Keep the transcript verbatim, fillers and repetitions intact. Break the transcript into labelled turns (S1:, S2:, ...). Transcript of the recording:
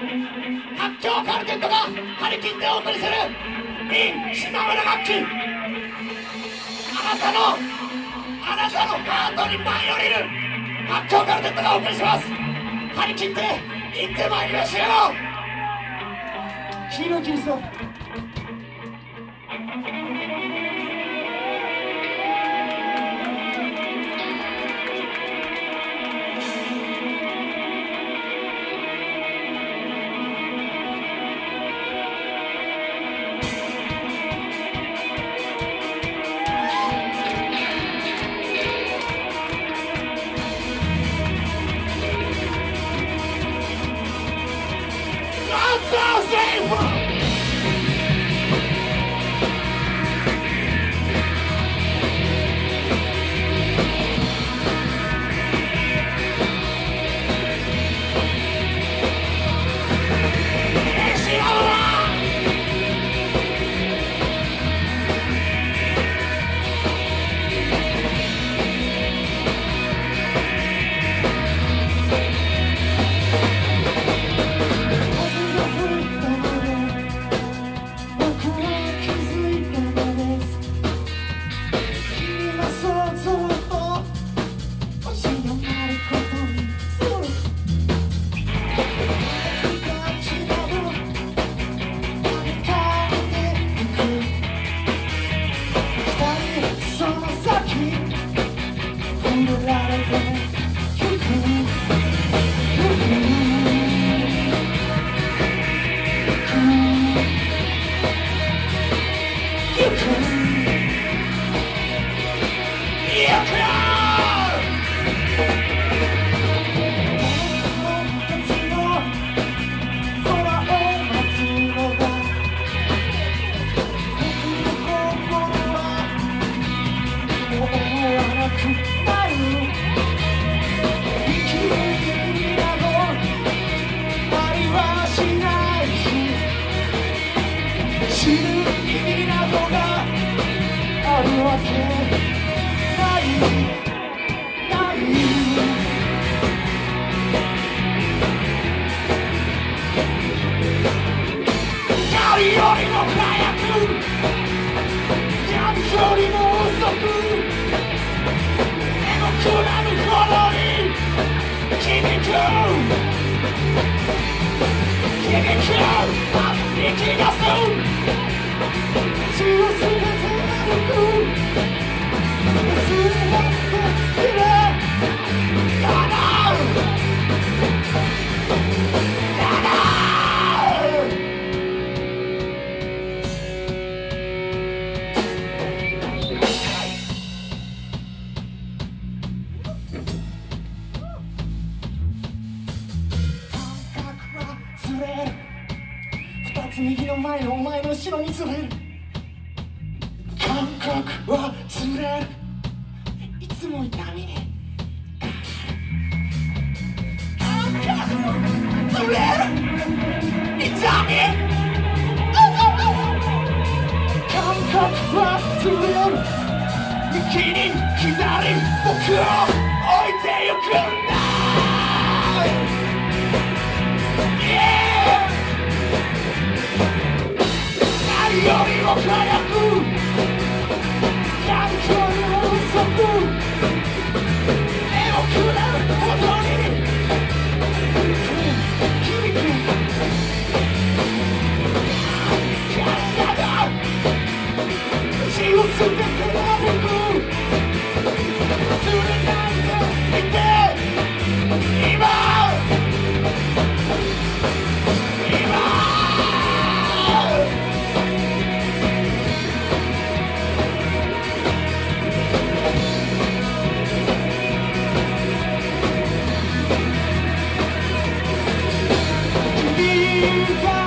S1: 発狂カルテットが張り切ってお送りする in 島村楽器。あなたのあなたのハートに舞い降りる発狂カルテットがお送りします。張り切って行ってまいりましょう。黄色いキリスト。
S2: 右の前のお前の後ろにずれる感覚はずれるいつも痛みに感覚はずれる痛み感覚はずれる右に左僕を置いてゆくんだ、yeah!よりも早く感情の遅く目をくらうほどに響くキャスターだ血を捨てて歩く忘れないでいて今君が